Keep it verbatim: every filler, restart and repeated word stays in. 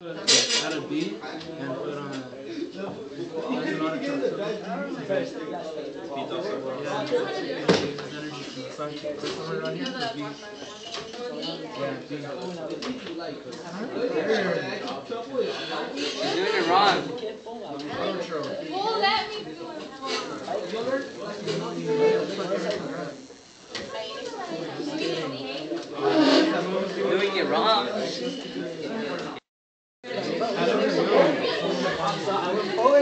Add a beat and put on a. There's a lot of trucks. Beat also. Yeah. There's energy from the front. There's someone around here for beat. Yeah, beat. You're doing it wrong. Well, let me do it. You're doing it wrong. I don't know.